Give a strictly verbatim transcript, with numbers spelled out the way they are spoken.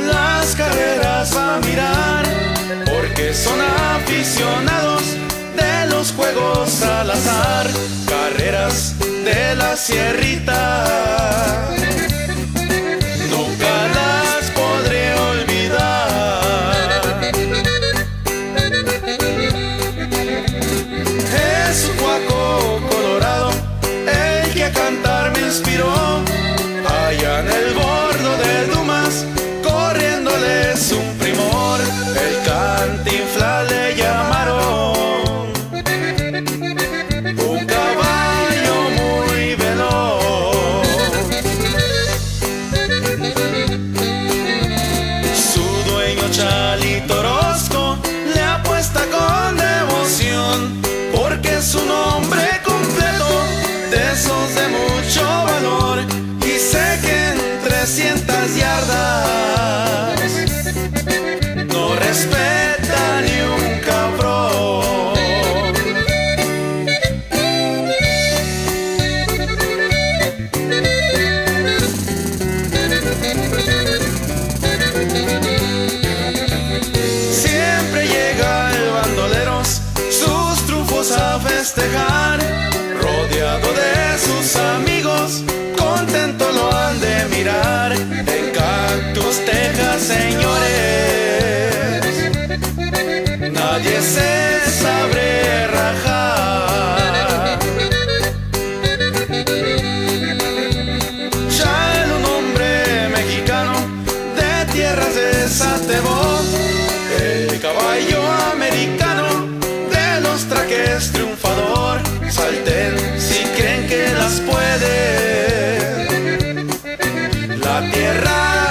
las carreras va a mirar, porque son aficionados de los juegos al azar, carreras de la sierrita. Nunca las podré olvidar. Es un guaco colorado el que a cantar me inspiró. Allá en el bordo de Dumas, corriéndoles un primor, el Cantinflas le llamaron. Un caballo muy veloz. Su dueño Chalito Orozco le apuesta con devoción, porque es un hombre completo, de esos de mucho valor. Y sé que en trescientas yardas no respeta ni un cabrón. Siempre llega el bandoleros sus triunfos a festejar, rodeado de sus amigos, contento lo han de mirar. En Cactus, Texas, señores, nadie se sabe rajar. Ya era un hombre mexicano de tierras de Satebo, el caballo americano de los traques triunfador. Salten si creen que las pueden, la tierra